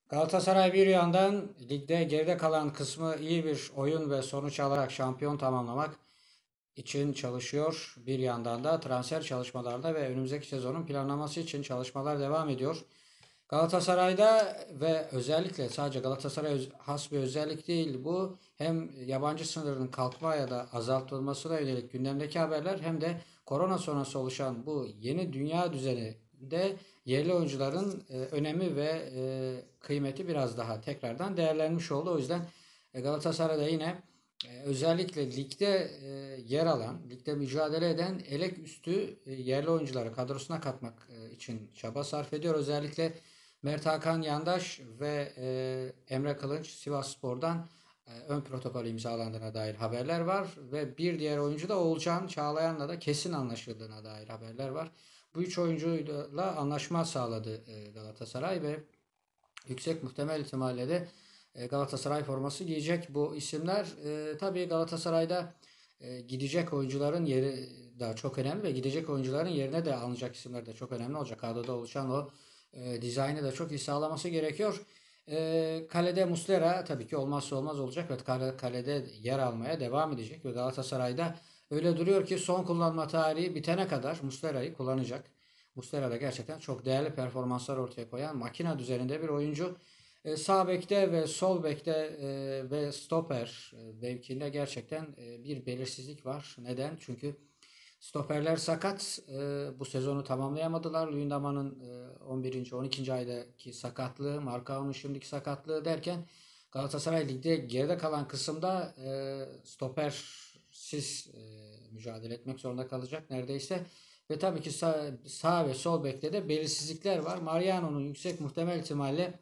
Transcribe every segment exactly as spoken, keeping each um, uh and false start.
Galatasaray bir yandan ligde geride kalan kısmı iyi bir oyun ve sonuç alarak şampiyon tamamlamak için çalışıyor. Bir yandan da transfer çalışmalarında ve önümüzdeki sezonun planlaması için çalışmalar devam ediyor. Galatasaray'da ve özellikle sadece Galatasaray has bir özellik değil bu. Hem yabancı sınırının kalkma ya da azaltılmasına yönelik gündemdeki haberler hem de korona sonrası oluşan bu yeni dünya düzeninde yerli oyuncuların e, önemi ve e, kıymeti biraz daha tekrardan değerlenmiş oldu. O yüzden e, Galatasaray'da yine e, özellikle ligde e, yer alan, ligde mücadele eden elek üstü e, yerli oyuncuları kadrosuna katmak e, için çaba sarf ediyor. Özellikle Mert Hakan Yandaş ve e, Emre Kılınç Sivasspor'dan e, ön protokol imzalandığına dair haberler var ve bir diğer oyuncu da Oğulcan Çağlayan'la da kesin anlaşıldığına dair haberler var. Bu üç oyuncuyla anlaşma sağladı e, Galatasaray ve yüksek muhtemel ihtimalle de e, Galatasaray forması giyecek bu isimler. E, tabii Galatasaray'da e, gidecek oyuncuların yeri de çok önemli ve gidecek oyuncuların yerine de alınacak isimler de çok önemli olacak. Kadroda oluşan o e, dizaynı da çok iyi sağlaması gerekiyor. E, kalede Muslera tabii ki olmazsa olmaz olacak ve kale, kalede yer almaya devam edecek ve Galatasaray'da öyle duruyor ki son kullanma tarihi bitene kadar Muslera'yı kullanacak. Muslera da gerçekten çok değerli performanslar ortaya koyan makina düzeninde bir oyuncu. E, sağ bekte ve sol bekte e, ve stoper e, mevkinde gerçekten e, bir belirsizlik var. Neden? Çünkü stoperler sakat. E, bu sezonu tamamlayamadılar. Luyendama'nın e, on birinci. on ikinci aydaki sakatlığı, Markao'nun şimdiki sakatlığı derken Galatasaray Lig'de geride kalan kısımda e, stopersiz e, mücadele etmek zorunda kalacak neredeyse. Ve tabii ki sağ, sağ ve sol bekte de belirsizlikler var. Mariano'nun yüksek muhtemel ihtimalle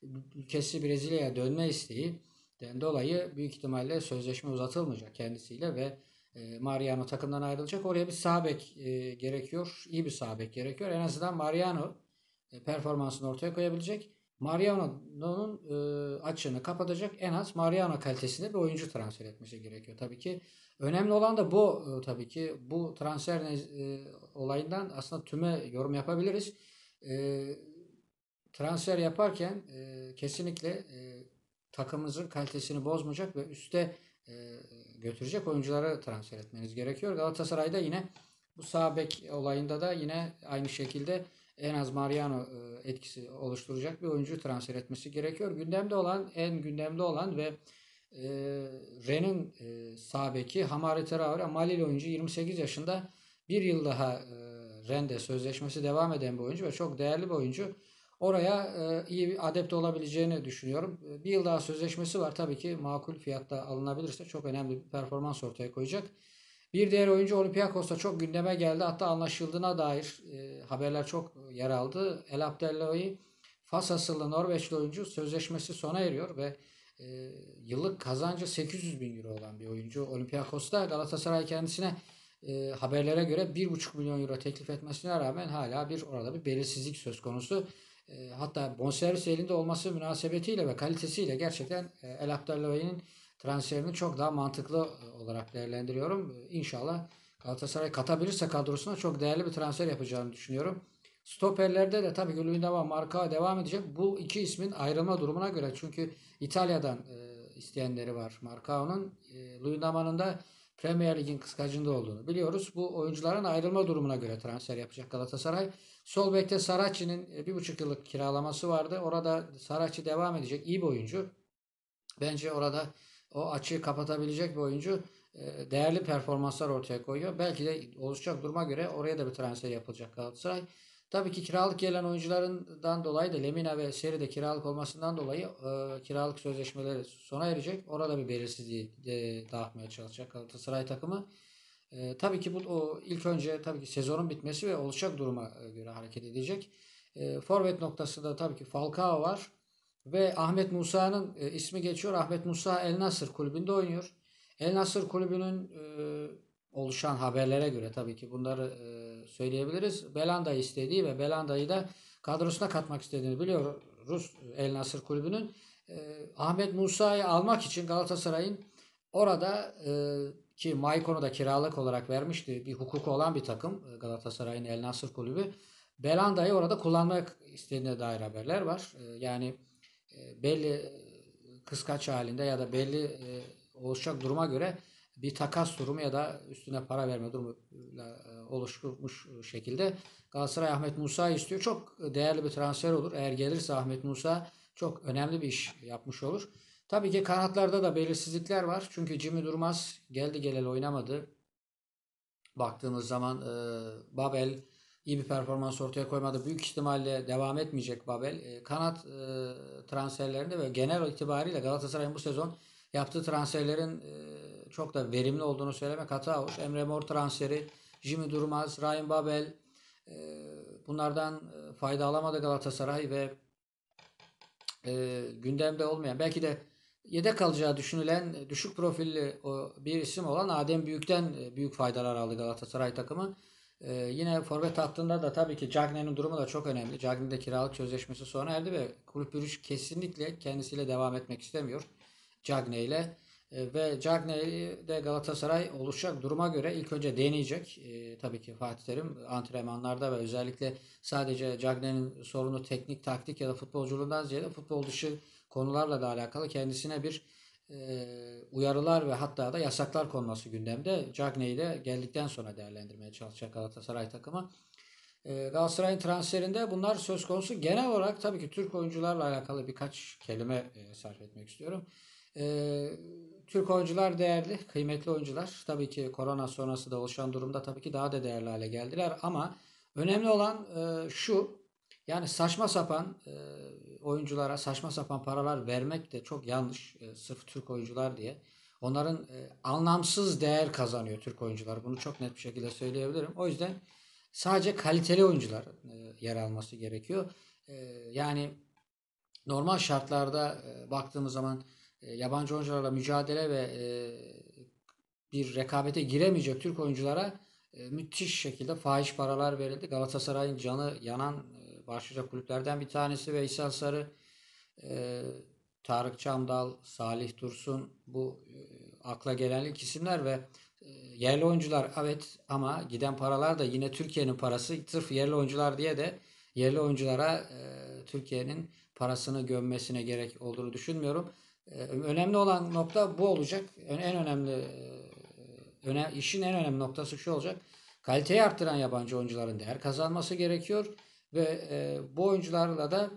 ülkesi Brezilya'ya dönme isteğinden dolayı büyük ihtimalle sözleşme uzatılmayacak kendisiyle ve e, Mariano takımdan ayrılacak. Oraya bir sağ bek e, gerekiyor. İyi bir sağ bek gerekiyor. En azından Mariano e, performansını ortaya koyabilecek. Mariano'nun e, açığını kapatacak en az Mariano kalitesinde bir oyuncu transfer etmesi gerekiyor tabii ki. Önemli olan da bu e, tabii ki. Bu transfer e, olayından aslında tüme yorum yapabiliriz. E, transfer yaparken e, kesinlikle e, takımımızın kalitesini bozmayacak ve üste e, götürecek oyuncuları transfer etmeniz gerekiyor. Galatasaray'da yine bu sağ bek olayında da yine aynı şekilde en az Mariano e, etkisi oluşturacak bir oyuncu transfer etmesi gerekiyor. Gündemde olan, en gündemde olan ve e, Rennes'in e, sağ beki Hamari Traore, Malili oyuncu yirmi sekiz yaşında, bir yıl daha e, Rennes'de sözleşmesi devam eden bir oyuncu ve çok değerli bir oyuncu. Oraya e, iyi bir adept olabileceğini düşünüyorum. E, Bir yıl daha sözleşmesi var. Tabii ki makul fiyatta alınabilirse çok önemli bir performans ortaya koyacak. Bir diğer oyuncu Olympiakos'ta çok gündeme geldi. Hatta anlaşıldığına dair e, haberler çok yer aldı. El Abdellaoui, Fas asıllı Norveçli oyuncu, sözleşmesi sona eriyor ve e, yıllık kazancı sekiz yüz bin euro olan bir oyuncu. Olympiakos'ta Galatasaray kendisine e, haberlere göre bir buçuk milyon euro teklif etmesine rağmen hala bir orada bir belirsizlik söz konusu. E, hatta bonservis elinde olması münasebetiyle ve kalitesiyle gerçekten e, El Abdellaoi'nin transferini çok daha mantıklı e, olarak değerlendiriyorum. E, İnşallah Galatasaray katabilirse kadrosuna çok değerli bir transfer yapacağını düşünüyorum. Stoperlerde de tabii ki Luyendama marka devam edecek. Bu iki ismin ayrılma durumuna göre, çünkü İtalya'dan e, isteyenleri var Marcao'nun. E, Luyendama'nın da Premier Lig'in kıskacında olduğunu biliyoruz. Bu oyuncuların ayrılma durumuna göre transfer yapacak Galatasaray. Sol bekte Saracchi'nin e, bir buçuk yıllık kiralaması vardı. Orada Saracchi devam edecek. İyi bir oyuncu. Bence orada o açığı kapatabilecek bir oyuncu. E, değerli performanslar ortaya koyuyor. Belki de oluşacak duruma göre oraya da bir transfer yapılacak Galatasaray. Tabii ki kiralık gelen oyuncularından dolayı da Lemina ve Seri de kiralık olmasından dolayı e, kiralık sözleşmeleri sona erecek. Orada bir belirsizliği e, dağıtmaya çalışacak Galatasaray takımı. E, tabii ki bu o ilk önce tabii ki sezonun bitmesi ve oluşacak duruma e, göre hareket edecek. E, forvet noktasında tabii ki Falcao var. Ve Ahmet Musa'nın e, ismi geçiyor. Ahmet Musa El Nasır kulübünde oynuyor. El Nasır kulübünün e, oluşan haberlere göre tabii ki bunları e, söyleyebiliriz. Belanda'yı istediği ve Belanda'yı da kadrosuna katmak istediğini biliyoruz El Nasır kulübünün. E, Ahmet Musa'yı almak için Galatasaray'ın orada e, ki Maikon'u da kiralık olarak vermişti. Bir hukuku olan bir takım e, Galatasaray'ın El Nasır kulübü. Belanda'yı orada kullanmak istediğine dair haberler var. E, yani e, belli e, kıskaç halinde ya da belli e, oluşacak duruma göre bir takas durumu ya da üstüne para verme durumuyla e, oluşmuş şekilde Galatasaray Ahmet Musa istiyor. Çok değerli bir transfer olur. Eğer gelirse Ahmet Musa çok önemli bir iş yapmış olur. Tabii ki kanatlarda da belirsizlikler var. Çünkü Jimmy Durmaz geldi geleli oynamadı. Baktığımız zaman e, Babel iyi bir performans ortaya koymadı. Büyük ihtimalle devam etmeyecek Babel. E, kanat e, transferlerinde ve genel itibariyle Galatasaray'ın bu sezon yaptığı transferlerin e, çok da verimli olduğunu söylemek hata olur. Emre Mor transferi, Jimmy Durmaz, Ryan Babel e, bunlardan e, fayda alamadı Galatasaray ve e, gündemde olmayan belki de yedek kalacağı düşünülen düşük profilli o bir isim olan Adem Büyük'ten e, büyük faydalar aldı Galatasaray takımı. E, yine forvet hattında da tabii ki Cagney'in durumu da çok önemli. Cagney de kiralık sözleşmesi sona erdi ve kulüp Brugge kesinlikle kendisiyle devam etmek istemiyor. Cagney ile. E, ve Cagney'i de Galatasaray oluşacak duruma göre ilk önce deneyecek. E, tabii ki Fatih Terim antrenmanlarda ve özellikle sadece Cagney'in sorunu teknik, taktik ya da futbolculuğundan ziyade futbol dışı konularla da alakalı kendisine bir e, uyarılar ve hatta da yasaklar konması gündemde. Cagney'i de geldikten sonra değerlendirmeye çalışacak Galatasaray takımı. E, Galatasaray'ın transferinde bunlar söz konusu. Genel olarak tabii ki Türk oyuncularla alakalı birkaç kelime e, sarf etmek istiyorum. E, Türk oyuncular değerli, kıymetli oyuncular. Tabii ki korona sonrası da oluşan durumda tabii ki daha da değerli hale geldiler. Ama önemli olan e, şu, yani saçma sapan e, oyunculara saçma sapan paralar vermek de çok yanlış. E, sırf Türk oyuncular diye. Onların e, anlamsız değer kazanıyor Türk oyuncular. Bunu çok net bir şekilde söyleyebilirim. O yüzden sadece kaliteli oyuncular e, yer alması gerekiyor. E, yani normal şartlarda e, baktığımız zaman e, yabancı oyuncularla mücadele ve e, bir rekabete giremeyecek Türk oyunculara e, müthiş şekilde fahiş paralar verildi. Galatasaray'ın canı yanan e, başlıca kulüplerden bir tanesi Veysel Sarı, e, Tarık Çamdal, Salih Dursun bu e, akla gelen ilk isimler ve e, yerli oyuncular evet ama giden paralar da yine Türkiye'nin parası. Sırf yerli oyuncular diye de yerli oyunculara e, Türkiye'nin parasını gömmesine gerek olduğunu düşünmüyorum. E, önemli olan nokta bu olacak. En önemli e, öne, işin en önemli noktası şu olacak. Kaliteyi arttıran yabancı oyuncuların değer kazanması gerekiyor ve e, bu oyuncularla da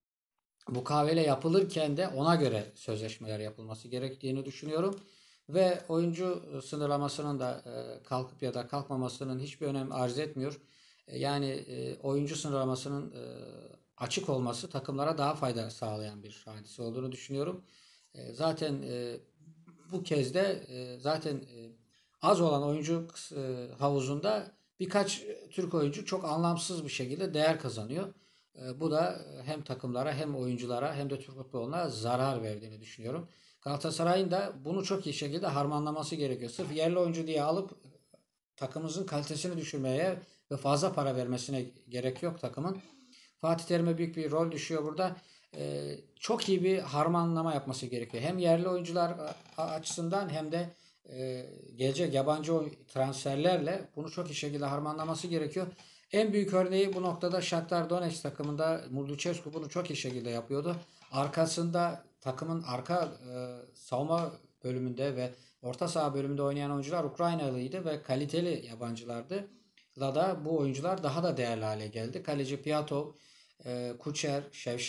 mukavele yapılırken de ona göre sözleşmeler yapılması gerektiğini düşünüyorum. Ve oyuncu sınırlamasının da e, kalkıp ya da kalkmamasının hiçbir önem arz etmiyor. E, yani e, oyuncu sınırlamasının e, açık olması takımlara daha fayda sağlayan bir hadise olduğunu düşünüyorum. E, zaten e, bu kez de e, zaten e, az olan oyuncu e, havuzunda birkaç Türk oyuncu çok anlamsız bir şekilde değer kazanıyor. E, bu da hem takımlara hem oyunculara hem de Türk futboluna zarar verdiğini düşünüyorum. Galatasaray'ın da bunu çok iyi şekilde harmanlaması gerekiyor. Sırf yerli oyuncu diye alıp takımımızın kalitesini düşürmeye ve fazla para vermesine gerek yok takımın. Fatih Terim'e büyük bir rol düşüyor burada. Ee, çok iyi bir harmanlama yapması gerekiyor. Hem yerli oyuncular açısından hem de e, gelecek yabancı transferlerle bunu çok iyi şekilde harmanlaması gerekiyor. En büyük örneği bu noktada Shakhtar Donetsk takımında Murlucescu bunu çok iyi şekilde yapıyordu. Arkasında takımın arka e, savunma bölümünde ve orta saha bölümünde oynayan oyuncular Ukraynalıydı ve kaliteli yabancılardı. La da bu oyuncular daha da değerli hale geldi. Kaleci Piatov, e, Kucher, Şevşe,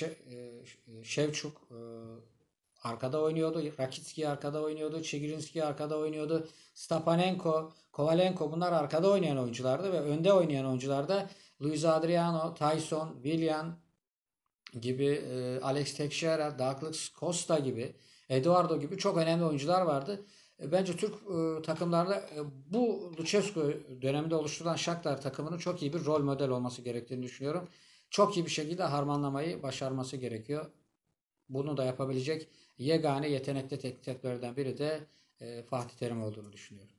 e, Şevçuk e, arkada oynuyordu. Rakitski arkada oynuyordu. Çigirinski arkada oynuyordu. Stepanenko, Kovalenko bunlar arkada oynayan oyunculardı ve önde oynayan oyuncularda Luis Adriano, Tyson, Willian gibi, e, Alex Teixeira, Douglas Costa gibi, Eduardo gibi çok önemli oyuncular vardı. E, bence Türk e, takımlarla e, bu Lucescu döneminde oluşturulan Shakhtar takımının çok iyi bir rol model olması gerektiğini düşünüyorum. Çok iyi bir şekilde harmanlamayı başarması gerekiyor. Bunu da yapabilecek yegane yetenekli teknik direktörlerden biri de e, Fatih Terim olduğunu düşünüyorum.